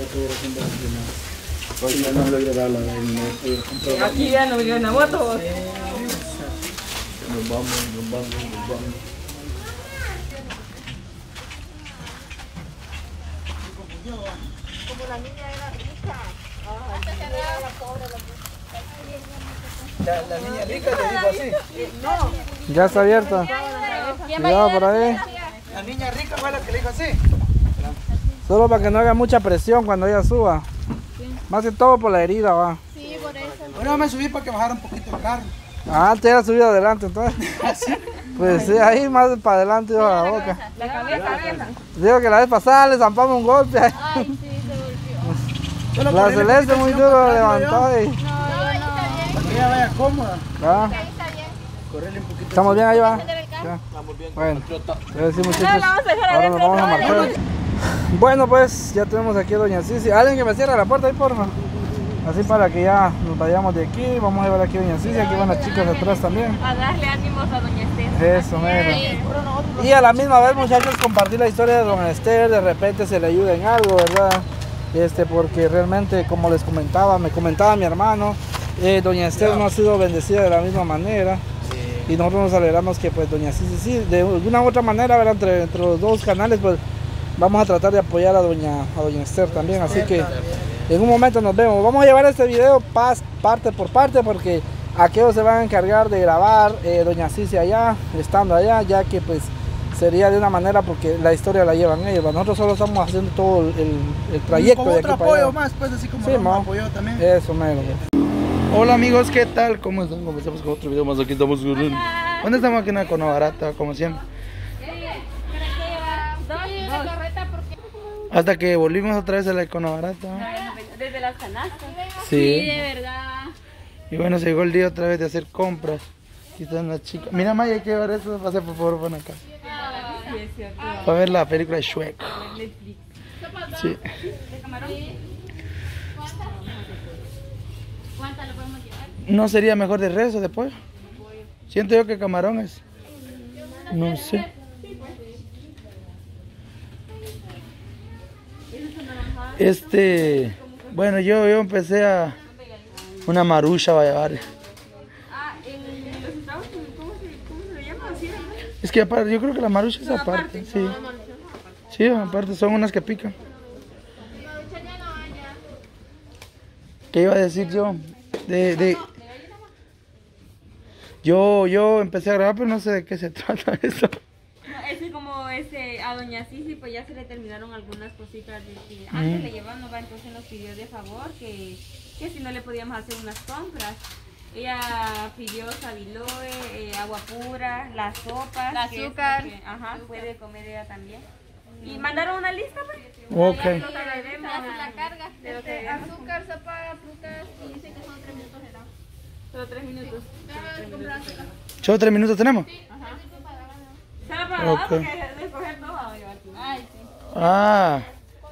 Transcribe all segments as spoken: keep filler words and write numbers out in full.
estuviera haciendo la primera. Porque ya no logré darla en aquí ya no viene una moto. Nos vamos, nos vamos, nos vamos. Como la niña era rica. Ah, la pobre, La, la niña rica te dijo así. No. Ya está abierta. Cuidado por ahí. La niña rica fue la que le dijo así. Solo para que no haga mucha presión cuando ella suba. Más que todo por la herida, va. Sí, por eso. Bueno, me subí para que bajara un poquito el carro. Ah, te era subido adelante entonces. Pues sí, ahí más para adelante iba la boca. La cabeza, vieja. Digo que la vez pasada le zampamos un golpe. Ay, sí, se volvió. La Celeste muy duro levantó y... No, yo no. Que ella vaya cómoda. ¿Ah? Ahí está bien. Correrle un poquito. ¿Estamos bien ahí va? Ya. Estamos bien. Bueno, Patriota. sí, muchachos. No, la vamos a dejar Ahora nos adentro vamos a otra marchar. vez. Bueno, pues ya tenemos aquí a doña Cici. Alguien que me cierre la puerta ahí, porfa. Así para que ya nos vayamos de aquí. Vamos a llevar aquí a doña Cici. Aquí van las chicas atrás también. A darle ánimos a doña Esther. Eso, mero. Y a la misma vez, muchachos, compartir la historia de don Esther. De repente se le ayuda en algo, ¿verdad? Este, porque realmente, como les comentaba, me comentaba mi hermano, eh, doña Esther no ha sido bendecida de la misma manera. Y nosotros nos alegramos que pues doña Cici, sí, de alguna u otra manera, ¿verdad? Entre, entre los dos canales, pues vamos a tratar de apoyar a doña, a doña Esther también. Así que en un momento nos vemos. Vamos a llevar este video pas, parte por parte porque aquellos se van a encargar de grabar eh, doña Cici allá, estando allá, ya que pues sería de una manera porque la historia la llevan ellos. Nosotros solo estamos haciendo todo el, el trayecto Como de otro aquí para apoyo allá. más, pues así como Sí, nos ma. apoyó también. Eso, mero. Pues. Hola amigos, ¿qué tal? ¿Cómo están? Comenzamos con otro video más. Aquí estamos con un... ¿Dónde estamos? Aquí en la Cono Barata, como siempre. Hasta que volvimos otra vez a la Cono Barata. Desde las canastas. Sí. de verdad. Y bueno, se llegó el día otra vez de hacer compras. Aquí están las chicas. Mira, Maya, hay que ver eso. Pase por favor, ven acá. Sí, es cierto. Para ver la película de Shrek. Netflix. Sí. ¿De camarón? ¿Cuántas lo podemos llevar? ¿No sería mejor de res o de pollo? Siento yo que camarón es. No sé. Este, bueno, yo, yo empecé a una marucha va a llevar. Ah, en los Estados Unidos, ¿cómo se, cómo se le llama? ¿Así, verdad? Es que aparte, yo creo que la marucha es aparte, sí. Sí, aparte son unas que pican. ¿Qué iba a decir yo? De, de, yo, yo empecé a grabar, pero no sé de qué se trata eso. No, es que como este, a doña Cici pues ya se le terminaron algunas cositas de que antes Mm. le llevaban, ¿no? Entonces nos pidió de favor que, que si no le podíamos hacer unas compras. Ella pidió sabiloe, eh, agua pura, las sopas, El que es lo azúcar. que, ajá, puede comer ella también. Y mandaron una lista, pues. Ok. Ya lo que debemos, Hace la carga. de lo que Este, debemos. azúcar, sopa, frutas y dice que son tres minutos de helado. Solo tres minutos. Déjame comprar azúcar. ¿Solo tres minutos tenemos? Solo para Ok. dar, porque de escoger dos vamos a llevar tú. Ay, sí. Ah,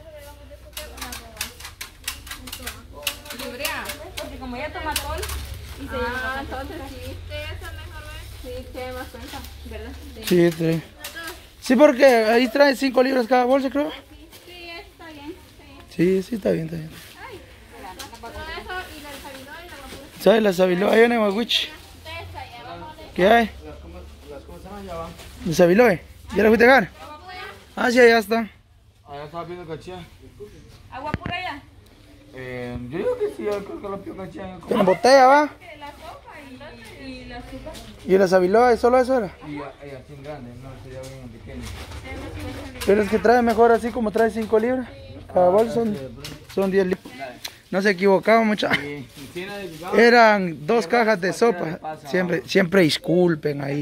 Librea, porque como ella toma alcohol y se lleva Ah, bastante. entonces sí. De esa mejor vez. Sí, tiene más cuenta, ¿verdad? sí, sí. Sí, porque ahí trae cinco libras cada bolsa, creo. Sí, está bien. Sí. Sí, sí, está bien, está bien. Todo eso y la desayunó y la vapura. ¿Sabes la sabiloe? Ahí en el Maguich. Esa, ya vamos de ¿Qué hay? ¿De sabiloe? ¿Ya la fuiste a dejar? Ah, sí, allá está. Allá estaba pidiendo cachía. Agua pura ya. Eh, yo digo que sí, yo creo que lo pidió cachía. En botella, va. La sopa y, y la azúcar. ¿Y la sabiloe? ¿Solo eso era? Y y así en grande, no sería bien en pequeño. Pero es que trae mejor así como trae cinco libras. Cada bolsa son, son diez libras. No se equivocaba mucho. Y y tiene de picado. Eran dos cajas de sopa. Siempre, siempre disculpen ahí.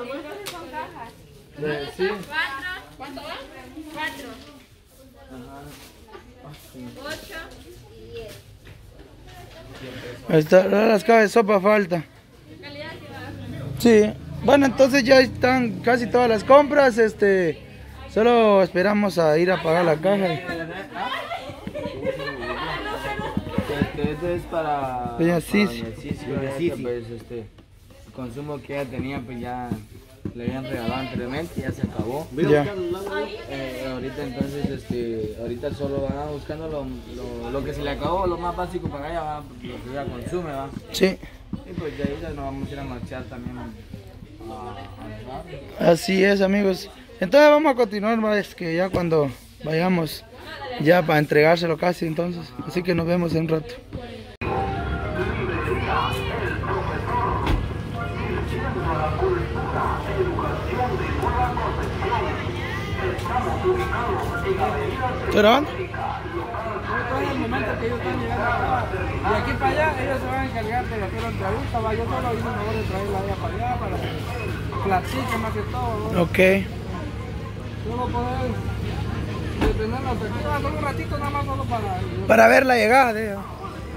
Eh, sí. ¿Cuánto va? Cuatro. Ocho y diez. Ahí está, ahora las cajas de sopa falta. Sí. Bueno, entonces ya están casi todas las compras. Este, solo esperamos a ir a pagar la caja. y- Este, esto es para. Doña para Cici. Doña Cici, doña Cici. Pues este, el consumo que ella tenía, pues ya le habían regalado anteriormente, ya se acabó. Ya. Eh, ahorita entonces, este, ahorita solo va buscando lo, lo, lo que se le acabó, lo más básico para ella, va, lo que ella consume, va. Sí. Y pues de ahí ya nos vamos a ir a marchar también a, a, a Así es, amigos. Entonces vamos a continuar más que ya cuando vayamos ya para entregárselo casi entonces. Así que nos vemos en un rato. ¿Estoy grabando? Todo el momento que ellos están llegando acá, de aquí para allá, ellos se van a encargar de hacer la entrevista, va. Yo solo hice el favor de traerla allá para allá, para que platique más que todo, ¿no? Ok. Solo poder detenerla hasta aquí, va, solo un ratito nada más, solo para... Para ver la llegada de ella.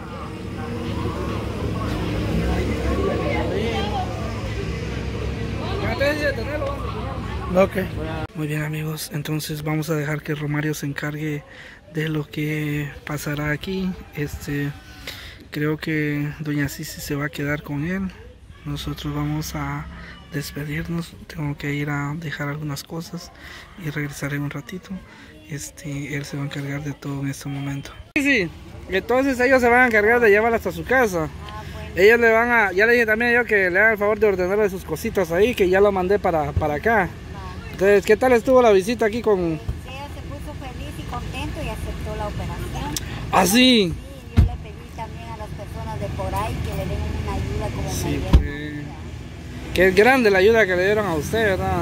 Ok. Muy bien, amigos, entonces vamos a dejar que Romario se encargue de lo que pasará aquí. Este, creo que doña Cici se va a quedar con él. Nosotros vamos a despedirnos. Tengo que ir a dejar algunas cosas y regresaré un ratito. Este, él se va a encargar de todo en este momento. Sí, sí. Entonces ellos se van a encargar de llevarla hasta su casa. Ellos le van a, ya le dije también yo que le hagan el favor de ordenarle sus cositas ahí, que ya lo mandé para, para acá. Entonces, ¿qué tal estuvo la visita aquí con...? Ella se puso feliz y contento y aceptó la operación. ¿Ah, sí? Sí, yo le pedí también a las personas de por ahí que le den una ayuda como Sí, me dieron. pues. Qué grande la ayuda que le dieron a usted, ¿verdad?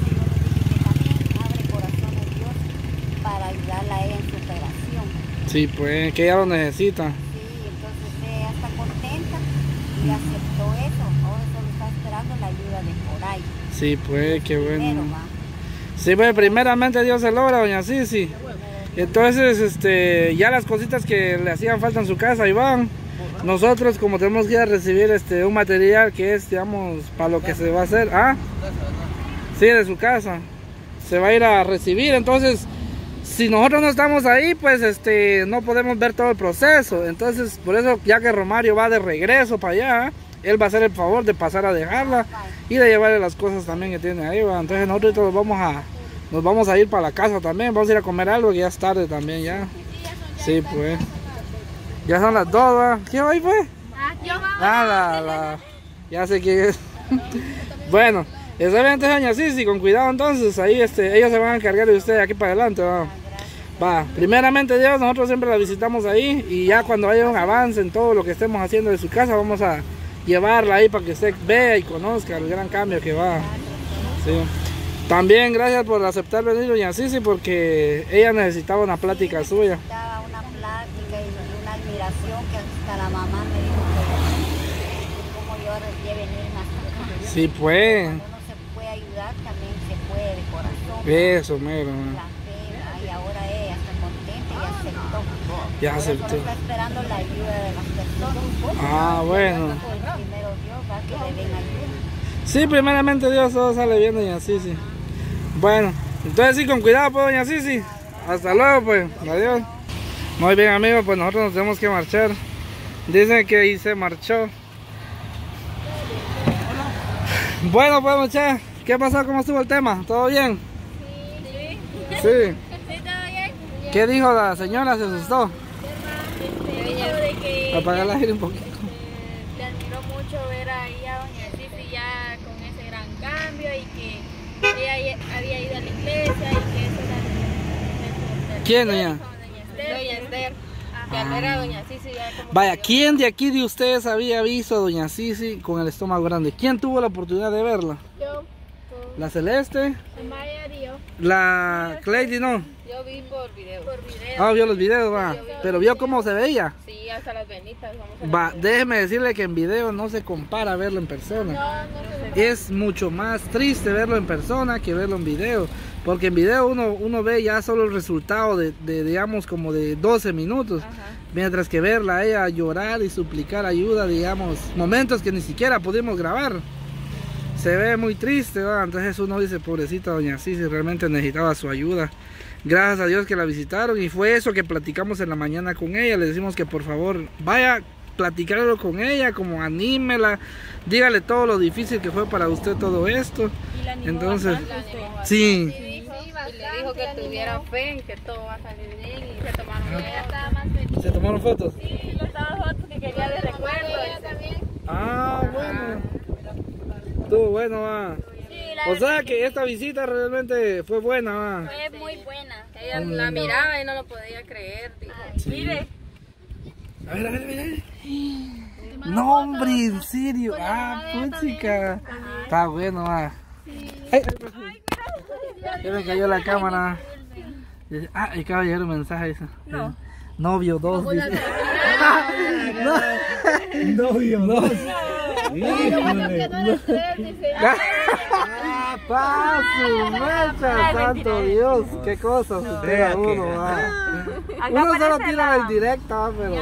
Entonces yo le dije que también abre corazones Dios para ayudarla a ella en su operación. Sí, pues, que ella lo necesita. Sí, entonces ella está contenta y aceptó eso. Ahora solo está esperando la ayuda de por ahí. Sí, pues, qué Primero, bueno. va. Sí, pues, primeramente Dios se logra, doña Cici. Entonces, este, ya las cositas que le hacían falta en su casa, ahí van. Nosotros, como tenemos que ir a recibir este, un material que es, digamos, para lo que se va a hacer. ¿Ah? Sí, de su casa. Se va a ir a recibir, entonces... Si nosotros no estamos ahí, pues este no podemos ver todo el proceso. Entonces, por eso, ya que Romario va de regreso para allá, él va a hacer el favor de pasar a dejarla y de llevarle las cosas también que tiene ahí, ¿va? Entonces nosotros nos vamos a nos vamos a ir para la casa también, vamos a ir a comer algo, que ya es tarde también ya. Sí, pues. Ya son las dos, ¿va? ¿Qué hoy fue? Ah, la, la, ya sé quién es. Bueno, está bien, entonces, doña Cici, con cuidado entonces, ahí este, ellos se van a encargar de usted aquí para adelante, ¿va? Va, primeramente Dios, nosotros siempre la visitamos ahí y ya cuando haya un avance en todo lo que estemos haciendo de su casa, vamos a llevarla ahí para que usted vea y conozca el gran cambio que va. Sí. También gracias por aceptar venir, doña Cici, porque ella necesitaba una plática suya. Necesitaba una plática y una admiración que hasta la mamá me dijo que como yo requiero venir hasta acá. Sí, pues. Cuando uno se puede ayudar, también se puede de corazón. Eso, mero. La fe, y ahora ella está contenta y aceptó. Ya Ahora aceptó. solo está esperando la ayuda de las personas. Ah, bueno. Pues primero Dios va que le den ayuda. Sí, primeramente Dios, todo sale bien, doña Cici. Bueno, entonces sí, con cuidado, pues, doña Cici. Hasta luego, pues. Adiós. Muy bien, amigos, pues nosotros nos tenemos que marchar. Dicen que ahí se marchó. Bueno, pues, muchachos, ¿qué pasó? ¿Cómo estuvo el tema? ¿Todo bien? Sí. Sí. ¿Sí, todo bien? ¿Qué dijo la señora? ¿Se asustó? Este, dijo de que Apagar el aire un poquito. eh, le admiró mucho ver ahí a doña Cici ya con ese gran cambio y que ella ya había ido a la iglesia y que eso era de, de, de ¿Quién, doña? Doña Esther. Doña Esther. Que al ver a doña Cici ya como Vaya, que- ¿quién de aquí de ustedes había visto a doña Cici con el estómago grande? ¿Quién tuvo la oportunidad de verla? Yo, ¿La Celeste? Maya dio. ¿La Cleidy no? Yo vi por video. Por video. Ah, vio los videos, va. Pero vio cómo se veía. Sí, hasta las venitas. Vamos a Va, déjeme decirle que en video no se compara a verlo en persona. No, no sé. Es mucho más triste verlo en persona que verlo en video. Porque en video uno, uno ve ya solo el resultado de, de, digamos, como de doce minutos. Ajá. Mientras que verla a ella llorar y suplicar ayuda, digamos, momentos que ni siquiera pudimos grabar. Se ve muy triste, ¿va? Entonces uno dice, pobrecita doña Cici, realmente necesitaba su ayuda. Gracias a Dios que la visitaron y fue eso que platicamos en la mañana con ella. Le decimos que por favor vaya a platicarlo con ella, como anímela, dígale todo lo difícil que fue para usted todo esto. Y le animó Entonces, bastante usted. sí. Y le dijo que tuviera fe y que todo va a salir bien y se tomaron fotos. Ella estaba más feliz. ¿Se tomaron fotos? Sí, le estaban fotos que quería de recuerdo. Ella también. Ah, bueno. Estuvo bueno, va. Sí, la O sea que esta visita realmente fue buena, va. fue muy buena. Ella la miraba y no lo podía creer. Dijo, Mire, A ver, a ver, a ver. No, hombre, en serio. Ah, puchica. Está bueno, va. Ay, ya me cayó la cámara. Ah, acaba de llegar un mensaje. Eso. No. Novio dos. Dice. Novio, no. ¡Ah, paso! ¡Mecha! ¡Santo Dios! ¡Qué cosas se tira uno! Va. Uno solo tira la indirecta, va, pero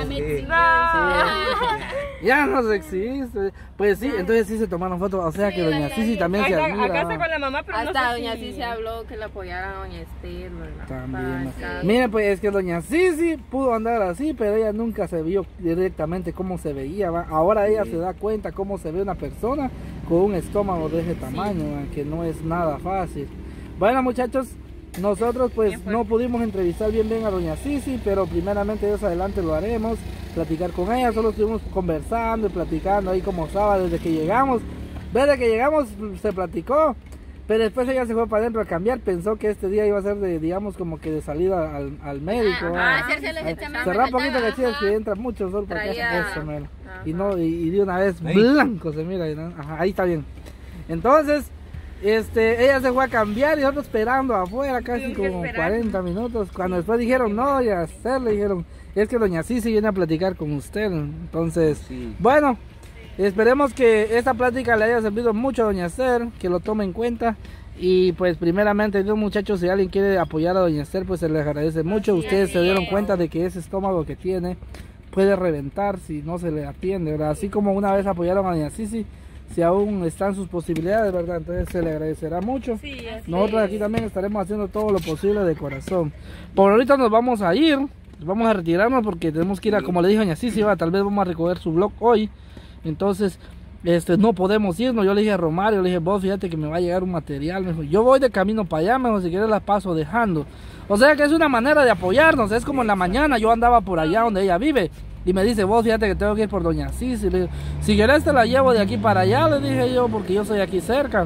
ya no se existe. Pues sí, entonces sí se tomaron fotos. O sea que doña Cici también se acá, admira. acá está va. con la mamá, pero hasta no sé doña si... Cici habló que le apoyara a doña Esther, ¿verdad? También. Para acá. Miren, pues es que doña Cici pudo andar así, pero ella nunca se vio directamente cómo se veía, ¿va? Ahora ella se da cuenta cómo se ve una persona con un estómago de ese tamaño, ¿va? Que no es nada fácil. Bueno, muchachos, nosotros pues no pudimos entrevistar bien bien a doña Cici, pero primeramente Dios adelante lo haremos, platicar con ella. Solo estuvimos conversando y platicando ahí como estaba desde que llegamos. Desde que llegamos se platicó. Pero después ella se fue para adentro a cambiar, pensó que este día iba a ser de, digamos, como que de salida al, al médico. Ah, ah. hacerse los Ay, exámenes cerrar un que poquito que estaba, chicas que ajá. entra mucho sol para que Traía- eso, mero. ajá. Y no, y, y de una vez Ahí. blanco se mira, ¿no? Ajá, ahí está bien. Entonces, este, ella se fue a cambiar y nosotros esperando afuera casi Tuvimos que como esperar. cuarenta minutos. Cuando después dijeron no, ya hacer, le dijeron, es que doña Cici viene a platicar con usted. Entonces, Sí. bueno, esperemos que esta plática le haya servido mucho a doña Esther, que lo tome en cuenta. Y pues primeramente Dios, muchachos, si alguien quiere apoyar a doña Esther, pues se les agradece mucho. Ustedes se dieron cuenta de que ese estómago que tiene puede reventar si no se le atiende, ¿verdad? Así como una vez apoyaron a doña Cici, si aún están sus posibilidades, ¿verdad? Entonces se le agradecerá mucho. Sí, así Nosotros es. aquí también estaremos haciendo todo lo posible de corazón. Por ahorita nos vamos a ir, vamos a retirarnos porque tenemos que ir a, como le dije a doña Cici, va, tal vez vamos a recoger su blog hoy. Entonces, este, no podemos irnos. Yo le dije a Romario, le dije, vos fíjate que me va a llegar un material. Me dijo, yo voy de camino para allá, me dijo, si quieres las paso dejando. O sea que es una manera de apoyarnos. Es como en la mañana yo andaba por allá donde ella vive. Y me dice, vos fíjate que tengo que ir por doña Cici. Le digo, si querés te la llevo de aquí para allá, le dije yo, porque yo soy aquí cerca.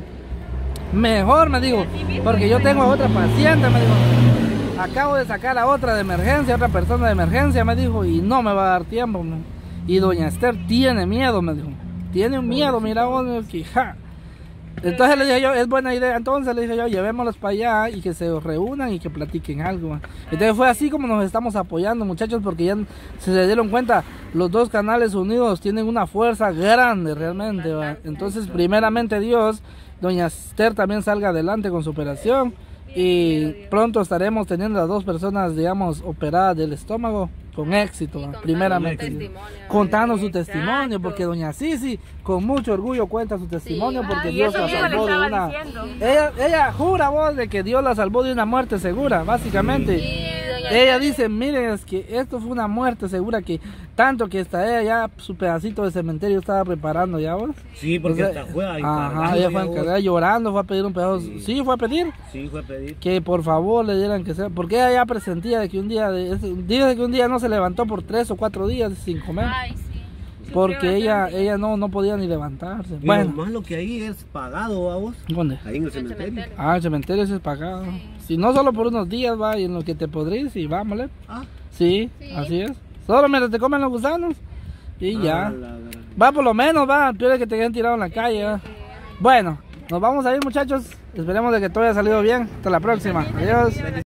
Mejor, me dijo, porque yo tengo a otra paciente, me dijo. Acabo de sacar a otra de emergencia, otra persona de emergencia, me dijo, y no me va a dar tiempo. Me dijo. Y doña Esther tiene miedo, me dijo. Tiene un miedo, mira vos, me dijo, que ja. Entonces le dije yo, es buena idea, entonces le dije yo, llevémoslos para allá y que se reúnan y que platiquen algo. Man. Entonces fue así como nos estamos apoyando, muchachos, porque ya se dieron cuenta, los dos canales unidos tienen una fuerza grande realmente. Man. Entonces, primeramente Dios, doña Esther también salga adelante con su operación y pronto estaremos teniendo las dos personas, digamos, operadas del estómago con éxito, man. Primeramente. Dios. Contando su testimonio, porque doña Cici con mucho orgullo cuenta su testimonio, Sí. porque Y Dios eso la mismo le salvó de estaba una... diciendo. Ella, ella jura vos de que Dios la salvó de una muerte segura, básicamente. Ella dice, miren, es que esto fue una muerte segura, que tanto que hasta ella ya su pedacito de cementerio estaba preparando ya vos. Sí, porque O sea, hasta fue a ajá, encargar, ella fue a ya vos. encargar llorando, fue a pedir un pedazo. Sí. Sí. fue a pedir Sí, fue a pedir. que por favor le dieran que sea, porque ella ya presentía de que un día, de, dice que un día no se levantó por tres o cuatro días sin comer, Ay, sí. porque ella, ella no, no podía ni levantarse. Bueno, Bueno, más lo que ahí es pagado, ¿a vos? ¿dónde? Ahí en el El cementerio. cementerio. Ah, el cementerio ese es pagado. Si no solo por unos días va y en lo que te podrís y vámonos. Ah, Sí, Sí. así es. Solo mientras te comen los gusanos y ah, ya. la gran- Va por lo menos, va, peor que te queden tirado en la calle. ¿Va? Bueno, nos vamos a ir, muchachos. Esperemos de que todo haya salido bien. Hasta la próxima. Adiós.